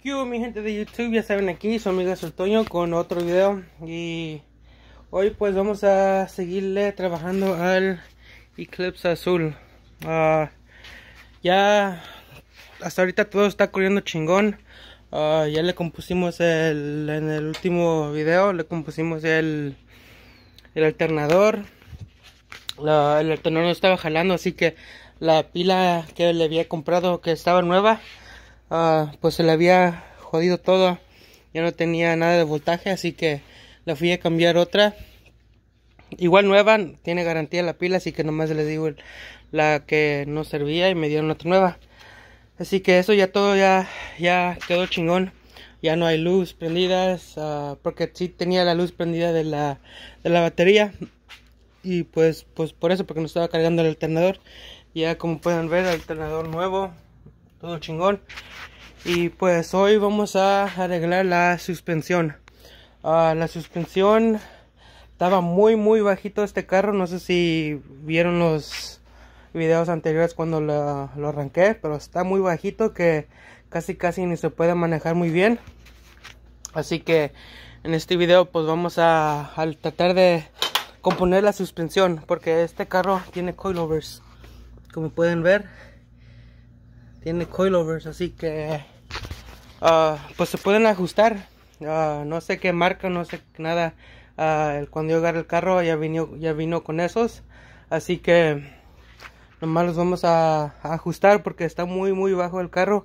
¿Qué hubo, mi gente de YouTube? Ya saben, aquí su amigo Toño con otro video. Y hoy pues vamos a seguirle trabajando al Eclipse azul. Ya hasta ahorita todo está corriendo chingón. Ya le compusimos en el último video le compusimos el alternador. El alternador no estaba jalando, así que la pila que le había comprado, que estaba nueva, pues se le había jodido todo. Ya no tenía nada de voltaje, así que la fui a cambiar otra igual nueva, tiene garantía la pila, así que nomás les digo la que no servía y me dieron otra nueva. Así que eso ya todo ya quedó chingón. Ya no hay luz prendidas, porque sí tenía la luz prendida de la batería. Y pues por eso, porque no estaba cargando el alternador. Ya como pueden ver, el alternador nuevo, todo chingón. Y pues hoy vamos a arreglar la suspensión. La suspensión estaba muy bajito este carro. No sé si vieron los videos anteriores cuando lo arranqué, pero está muy bajito que casi ni se puede manejar muy bien. Así que en este video pues vamos a tratar de componer la suspensión, porque este carro tiene coilovers, como pueden ver, tiene coilovers, así que pues se pueden ajustar. No sé qué marca, no sé nada. Cuando yo agarré el carro ya vino con esos, así que nomás los vamos a ajustar porque está muy bajo el carro.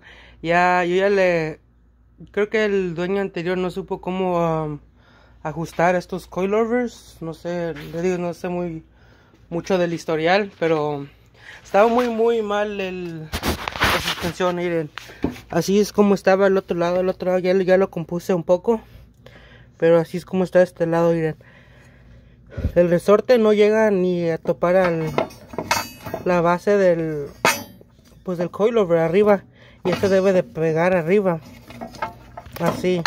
Creo que el dueño anterior no supo cómo ajustar estos coilovers. No sé, le digo, no sé mucho del historial, pero estaba muy mal la suspensión. Miren, así es como estaba el otro lado. El otro lado ya lo compuse un poco, pero así es como está este lado. Miren, el resorte no llega ni a topar la base del coilover arriba, y este debe de pegar arriba, así,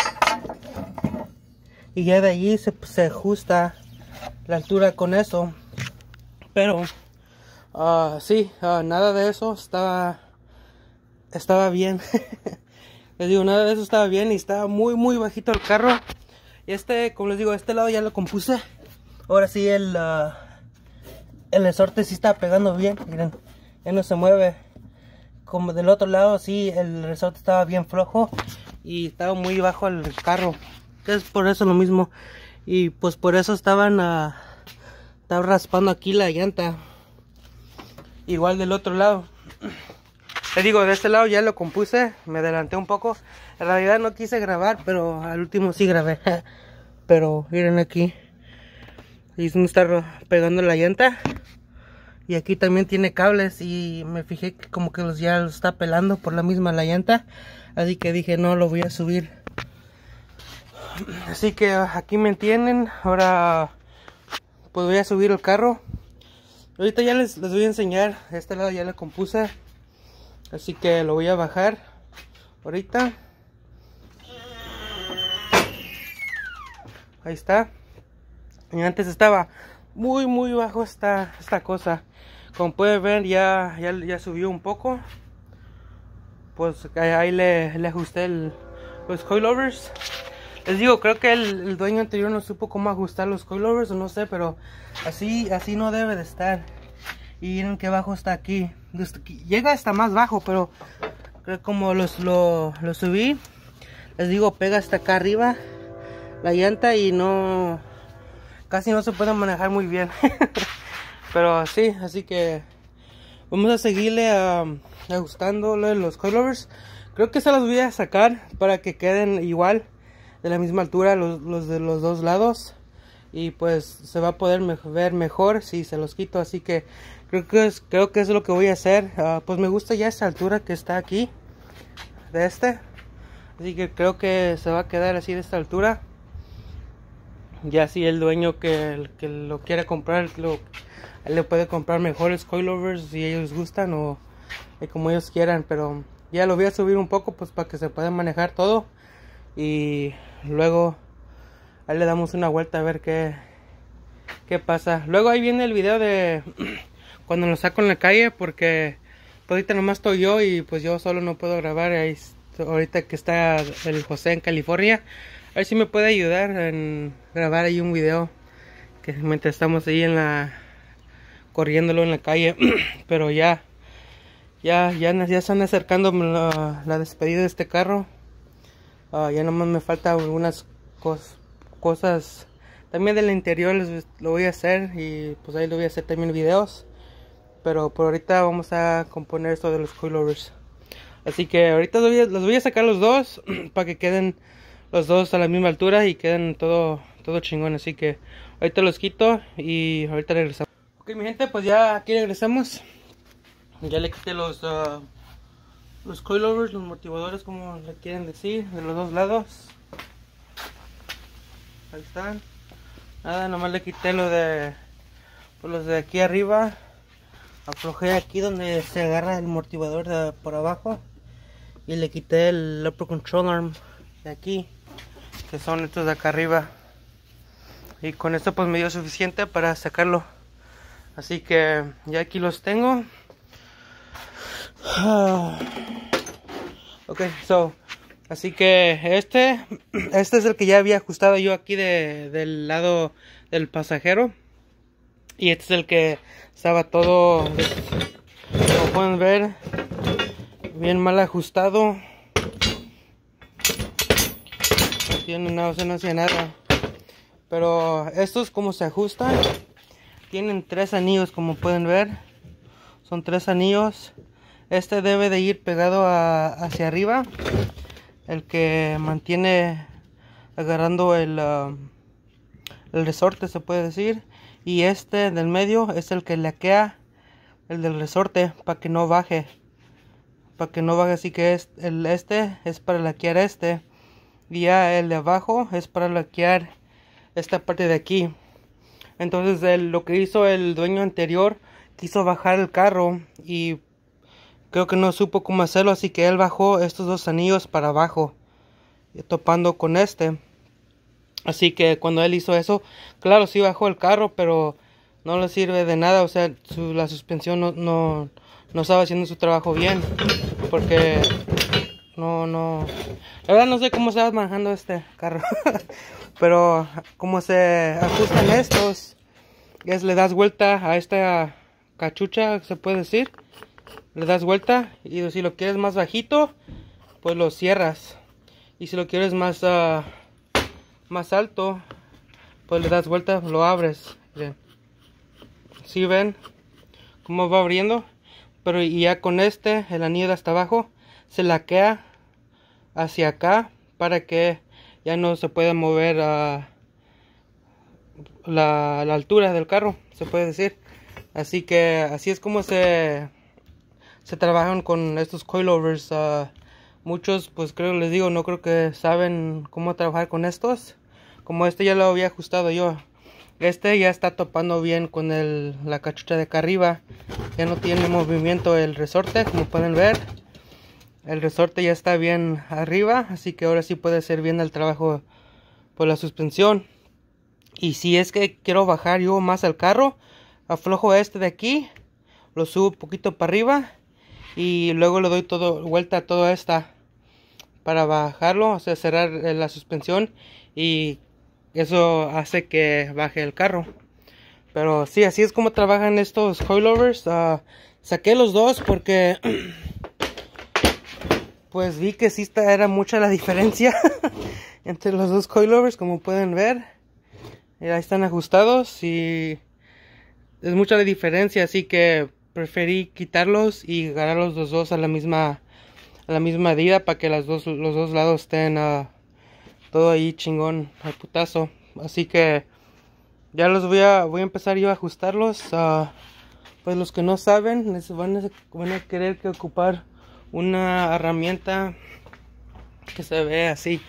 y ya de allí se ajusta la altura con eso. Pero nada de eso estaba bien. Les digo, nada de eso estaba bien, y estaba muy bajito el carro. Y como les digo, este lado ya lo compuse. Ahora sí el resorte sí está pegando bien. Miren, ya no se mueve. Como del otro lado, sí, el resorte estaba bien flojo y estaba muy bajo el carro, que es por eso lo mismo. Y pues por eso estaba raspando aquí la llanta. Igual del otro lado. Les digo, de este lado ya lo compuse, me adelanté un poco. En realidad no quise grabar, pero al último sí grabé. Pero miren aquí, ahí es donde está pegando la llanta. Y aquí también tiene cables, y me fijé que como que ya los está pelando por la misma la llanta. Así que dije, no, lo voy a subir. Así que aquí me entienden. Ahora pues voy a subir el carro. Ahorita ya les voy a enseñar. Este lado ya lo compuse, así que lo voy a bajar ahorita. Ahí está. Y antes estaba muy bajo esta cosa. Como pueden ver, ya subió un poco. Pues ahí le ajusté los coilovers. Les digo, creo que el dueño anterior no supo cómo ajustar los coilovers, o no sé, pero así no debe de estar. Y miren que bajo está aquí. Llega hasta más bajo, pero creo que como lo subí, les digo, pega hasta acá arriba la llanta, y casi no se puede manejar muy bien. Pero sí, así que vamos a seguirle ajustándole los coilovers. Creo que se los voy a sacar para que queden igual, de la misma altura, los de los dos lados. Y pues se va a poder ver mejor si se los quito. Así que creo que es lo que voy a hacer. Pues me gusta ya esta altura que está aquí de así que creo que se va a quedar así de esta altura. Ya si el dueño que lo quiere comprar, él le puede comprar mejores coilovers si ellos gustan, o como ellos quieran. Pero ya lo voy a subir un poco, pues para que se pueda manejar todo. Y luego ahí le damos una vuelta a ver qué pasa. Luego ahí viene el video de cuando lo saco en la calle, porque pues ahorita nomás estoy yo, y pues yo solo no puedo grabar. Ahí ahorita que está el José en California. A ver si me puede ayudar en grabar ahí un video que mientras estamos ahí corriéndolo en la calle. Pero ya se están acercando la despedida de este carro. Ya nomás me falta algunas cosas también del interior, lo voy a hacer, y pues ahí lo voy a hacer también videos. Pero por ahorita vamos a componer esto de los coilovers. Así que ahorita los voy a sacar los dos para que queden los dos a la misma altura y queden todo chingón. Así que ahorita los quito y ahorita regresamos. Ok, mi gente, pues ya aquí regresamos. Ya le quité los coilovers, los motivadores, como le quieren decir, de los dos lados. Ahí están. Nada, nomás le quité los de aquí arriba. Aflojé aquí donde se agarra el amortiguador por abajo. Y le quité el upper control arm de aquí, que son estos de acá arriba. Y con esto pues me dio suficiente para sacarlo. Así que ya aquí los tengo. Ok, así que este es el que ya había ajustado yo aquí del lado del pasajero. Y este es el que estaba todo, como pueden ver, bien mal ajustado. No hacía nada. Pero estos, como se ajustan, tienen 3 anillos, como pueden ver. Son 3 anillos. Este debe de ir pegado hacia arriba, el que mantiene agarrando el resorte, se puede decir. Y este del medio es el que laquea el del resorte para que no baje. Así que este es para laquear este. Y ya el de abajo es para laquear esta parte de aquí. Entonces lo que hizo el dueño anterior, quiso bajar el carro y creo que no supo cómo hacerlo, así que él bajó estos 2 anillos para abajo, topando con este. Así que cuando él hizo eso, claro, sí bajó el carro, pero no le sirve de nada. O sea, la suspensión no estaba haciendo su trabajo bien, porque la verdad no sé cómo estaba manejando este carro. Pero como se ajustan estos, le das vuelta a esta cachucha, se puede decir. Le das vuelta y si lo quieres más bajito, pues lo cierras. Y si lo quieres más alto, pues le das vuelta, lo abres. Bien. ¿Sí ven cómo va abriendo? Pero y ya con el anillo de hasta abajo se laquea hacia acá para que ya no se pueda mover la altura del carro, se puede decir. Así que así es como se trabajan con estos coilovers. Muchos, pues les digo, no creo que saben cómo trabajar con estos. Como este ya lo había ajustado yo. Este ya está topando bien con la cachucha de acá arriba. Ya no tiene movimiento el resorte, como pueden ver. El resorte ya está bien arriba, así que ahora sí puede hacer bien el trabajo por la suspensión. Y si es que quiero bajar yo más al carro, aflojo este de aquí, lo subo un poquito para arriba y luego le doy vuelta a toda esta para bajarlo, o sea, cerrar la suspensión, y eso hace que baje el carro. Pero sí, así es como trabajan estos coilovers. Saqué los dos porque pues vi que sí era mucha la diferencia entre los dos coilovers, como pueden ver. Ahí están ajustados y es mucha la diferencia, así que preferí quitarlos y agarrarlos los dos a la misma medida para que los dos lados estén todo ahí chingón al putazo. Así que ya los voy a empezar yo a ajustarlos. Pues los que no saben, les van a querer que ocupar una herramienta que se ve así.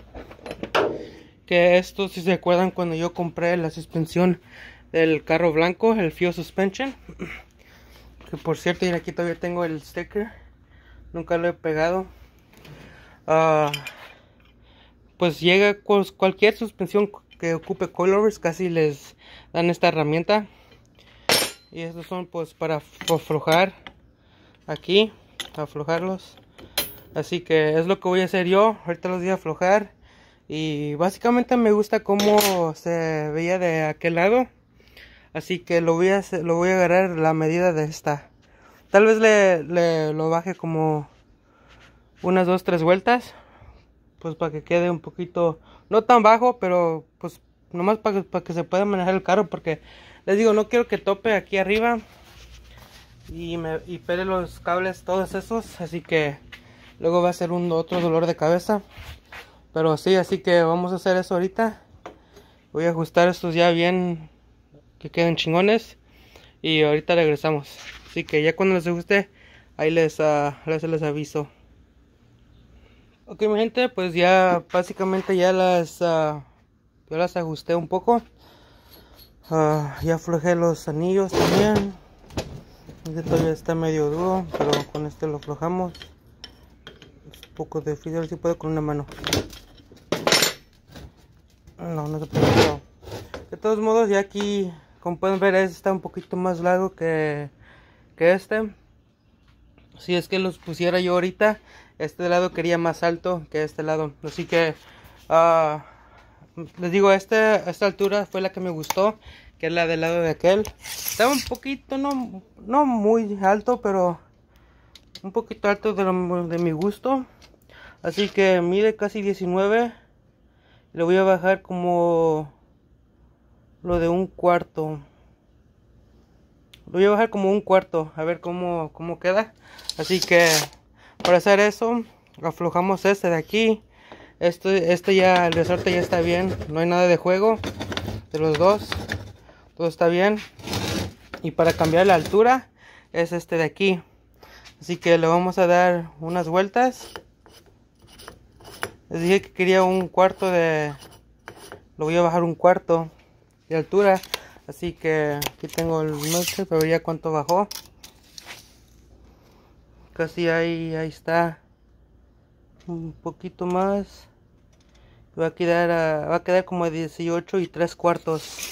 Que esto, si se acuerdan, cuando yo compré la suspensión del carro blanco, el Fuel Suspension, que por cierto, y aquí todavía tengo el sticker, nunca lo he pegado. Pues llega cualquier suspensión que ocupe coilovers, casi les dan esta herramienta. Y estos son pues para aflojar aquí, aflojarlos. Así que es lo que voy a hacer yo. Ahorita los voy a aflojar. Y básicamente me gusta cómo se veía de aquel lado. Así que lo voy a agarrar la medida de esta. Tal vez lo baje como unas 2-3 vueltas. Pues para que quede un poquito, no tan bajo, pero pues nomás para que se pueda manejar el carro. Porque les digo, no quiero que tope aquí arriba y pele los cables todos esos. Así que luego va a ser otro dolor de cabeza. Pero sí, así que vamos a hacer eso ahorita. Voy a ajustar estos ya bien, que queden chingones. Y ahorita regresamos. Así que ya cuando les guste, ahí les aviso. Ok, mi gente, pues ya básicamente ya yo las ajusté un poco. Ya aflojé los anillos también. Este todavía está medio duro, pero con este lo aflojamos. Es un poco difícil, a ver si puedo con una mano. No se puede. No. De todos modos, ya aquí, como pueden ver, este está un poquito más largo que este. Si es que los pusiera yo ahorita, este lado quería más alto que este lado. Así que les digo, esta altura fue la que me gustó, que es la del lado de aquel. Estaba un poquito, no muy alto, pero un poquito alto de mi gusto. Así que mide casi 19. Le voy a bajar como lo de un cuarto. Lo voy a bajar como un cuarto, a ver cómo queda. Así que para hacer eso, aflojamos este de aquí. Este ya, el resorte ya está bien. No hay nada de juego de los dos. Todo está bien. Y para cambiar la altura es este de aquí. Así que le vamos a dar unas vueltas. Les dije que quería un cuarto lo voy a bajar un cuarto de altura. Así que aquí tengo el measure para ver ya cuánto bajó. Casi ahí está. Un poquito más. Va a quedar como 18 3/4.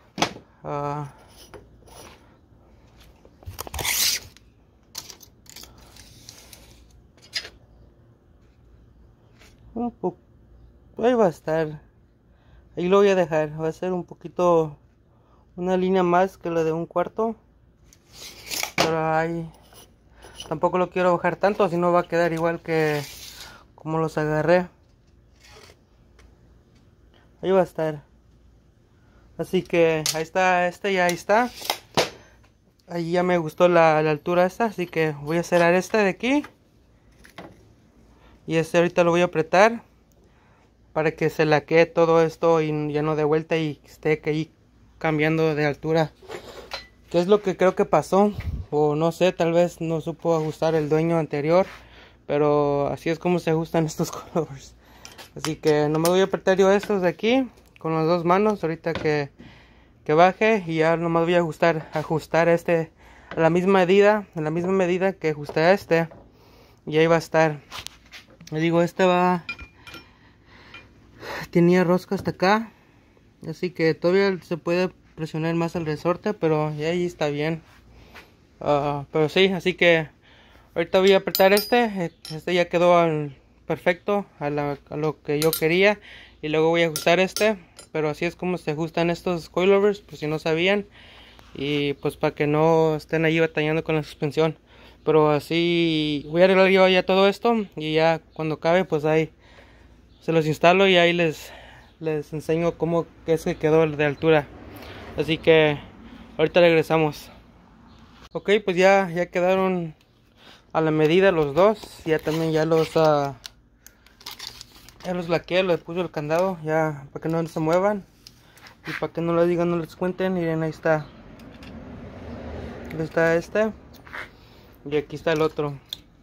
Un poco. Ahí va a estar. Ahí lo voy a dejar. Va a ser un poquito, una línea más que la de un cuarto. Pero ahí tampoco lo quiero bajar tanto, si no va a quedar igual que como los agarré. Ahí va a estar. Así que ahí está, ya ahí está. Ahí ya me gustó la altura esta, así que voy a cerrar este de aquí. Y este ahorita lo voy a apretar para que se laquee todo esto y ya no de vuelta y esté ahí cambiando de altura. ¿Qué es lo que creo que pasó? O no sé, tal vez no supo ajustar el dueño anterior. Pero así es como se ajustan estos colores. Así que nomás voy a apretar yo estos de aquí con las dos manos ahorita que baje. Y ya nomás voy a ajustar este a la misma medida, que ajusté a este. Y ahí va a estar. Le digo, tenía rosca hasta acá. Así que todavía se puede presionar más el resorte, pero ya ahí está bien. Pero sí, así que ahorita voy a apretar este ya quedó perfecto a lo que yo quería. Y luego voy a ajustar este. Pero así es como se ajustan estos coilovers, por si no sabían. Y pues para que no estén ahí batallando con la suspensión. Pero así voy a arreglar yo ya todo esto. Y ya cuando acabe pues ahí se los instalo y ahí les enseño cómo es que quedó de altura. Así que ahorita regresamos. Ok, pues ya quedaron a la medida los dos. Ya también ya los laqueé, les puse el candado ya para que no se muevan y para que no les digan, no les cuenten. Miren, ahí está este y aquí está el otro.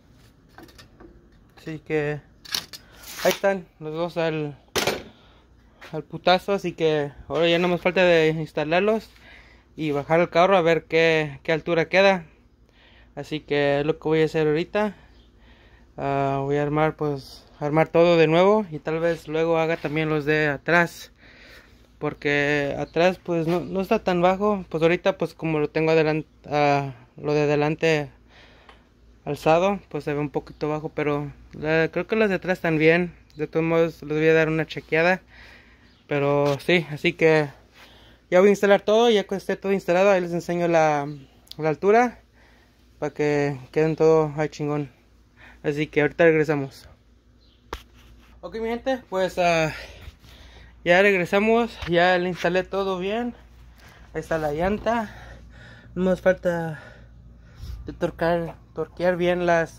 Así que ahí están los dos al putazo. Así que ahora ya no me falta de instalarlos y bajar el carro a ver qué altura queda. Así que es lo que voy a hacer ahorita. Voy a armar todo de nuevo y tal vez luego haga también los de atrás, porque atrás pues no está tan bajo. Pues ahorita pues como lo tengo adelante, lo de adelante alzado, pues se ve un poquito bajo, pero creo que los de atrás están bien. De todos modos les voy a dar una chequeada, pero sí, así que ya voy a instalar todo. Ya que esté todo instalado, ahí les enseño la altura para que queden todo ahí chingón. Así que ahorita regresamos. Ok, mi gente, pues ya regresamos. Ya le instalé todo bien. Ahí está la llanta. No nos falta de torquear bien las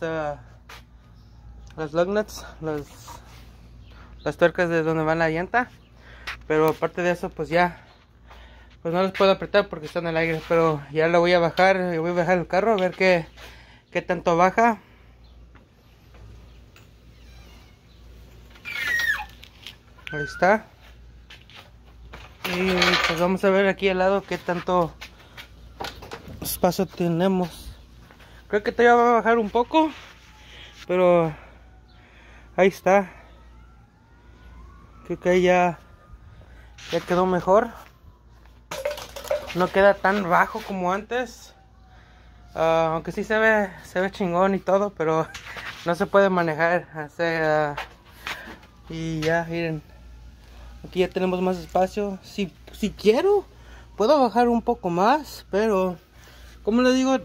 lug nuts, las tuercas de donde va la llanta. Pero aparte de eso, pues ya, pues no los puedo apretar porque están en el aire. Pero ya lo voy a bajar, voy a bajar el carro a ver qué tanto baja. Ahí está. Y pues vamos a ver aquí al lado qué tanto espacio tenemos. Creo que todavía va a bajar un poco, pero ahí está. Creo que ahí ya quedó mejor. No queda tan bajo como antes. Aunque sí se ve chingón y todo, pero no se puede manejar. Y ya, miren. Aquí ya tenemos más espacio. Si quiero, puedo bajar un poco más, pero como les digo,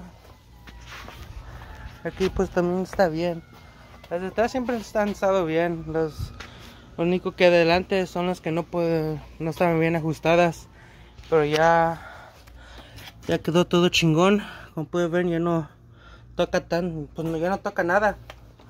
aquí pues también está bien. Las de atrás siempre han estado bien. Lo único que adelante son las que no están bien ajustadas. Pero ya quedó todo chingón. Como pueden ver, ya no toca ya no toca nada.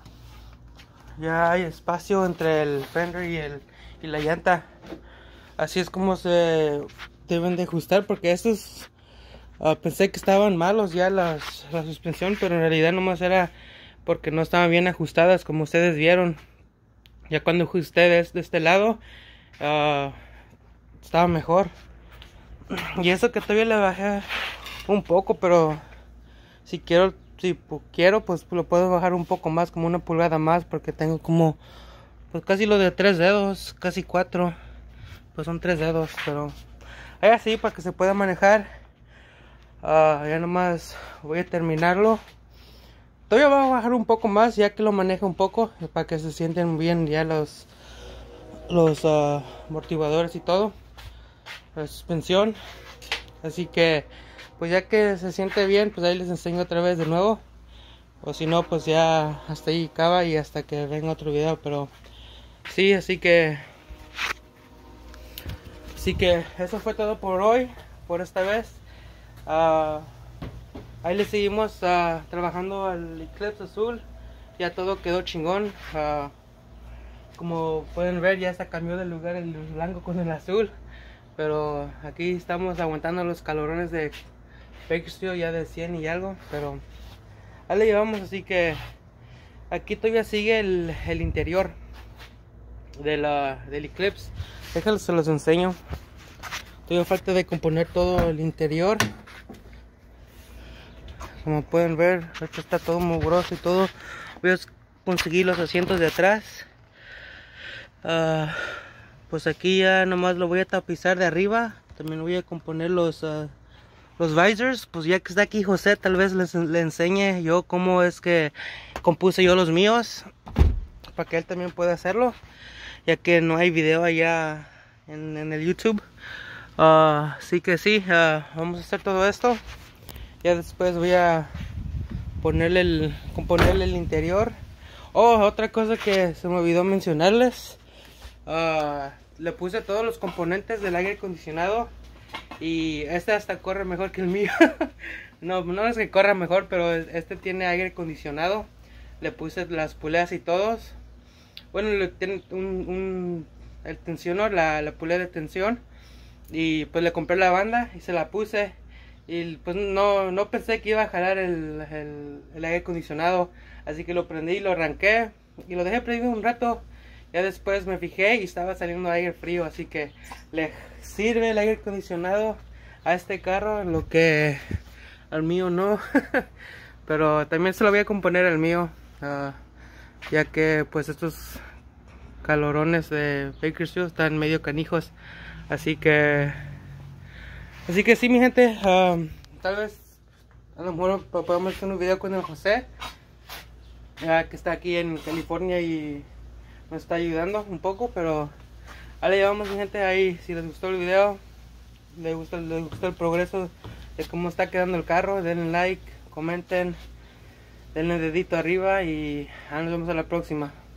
Ya hay espacio entre el fender y la llanta. Así es como se deben de ajustar, porque estos pensé que estaban malos ya la suspensión, pero en realidad nomás era porque no estaban bien ajustadas, como ustedes vieron. Ya cuando ajusté de este lado, estaba mejor. Y eso que todavía le bajé un poco, pero si quiero, pues lo puedo bajar un poco más, como 1 pulgada más, porque tengo como pues casi lo de 3 dedos, casi 4, pues son 3 dedos, pero ahí así para que se pueda manejar. Ya nomás voy a terminarlo. Todavía voy a bajar un poco más, ya que lo maneje un poco, para que se sienten bien ya los amortiguadores y todo, la suspensión. Así que pues ya que se siente bien, pues ahí les enseño otra vez de nuevo. O si no, pues ya hasta ahí acaba y hasta que venga otro video. Pero sí, así que eso fue todo por hoy, por esta vez. Ahí le seguimos trabajando al Eclipse azul. Ya todo quedó chingón. Como pueden ver, ya se cambió de lugar el blanco con el azul. Pero aquí estamos aguantando los calorones de Bakersfield, ya de 100 y algo. Pero ahí le llevamos, así que aquí todavía sigue el interior del Eclipse. Déjenlos, se los enseño. Todavía falta de componer todo el interior. Como pueden ver, esto está todo mugroso y todo. Voy a conseguir los asientos de atrás. Pues aquí ya nomás lo voy a tapizar de arriba. También voy a componer los visors. Pues ya que está aquí José, tal vez le enseñe yo cómo es que compuse yo los míos, para que él también pueda hacerlo, ya que no hay video allá en el YouTube. Así que sí, vamos a hacer todo esto. Ya después voy a componerle el interior. Otra cosa que se me olvidó mencionarles. Le puse todos los componentes del aire acondicionado. Y este hasta corre mejor que el mío. No es que corra mejor, pero este tiene aire acondicionado. Le puse las puleas y todos. Bueno, le tiene el tensionador, la pulea de tensión. Y pues le compré la banda y se la puse. Y pues no pensé que iba a jalar el aire acondicionado. Así que lo prendí y lo arranqué. Y lo dejé prendido un rato. Ya después me fijé y estaba saliendo aire frío. Así que le sirve el aire acondicionado a este carro, lo que al mío no. Pero también se lo voy a componer al mío. Ya que pues estos calorones de Bakersfield están medio canijos. Así que sí, mi gente, tal vez A lo mejor podemos hacer un video con el José, ya que está aquí en California y nos está ayudando un poco, pero ahí le llevamos, mi gente. Ahí, si les gustó el video, les gustó el progreso de cómo está quedando el carro, denle like, comenten, denle dedito arriba y nos vemos a la próxima.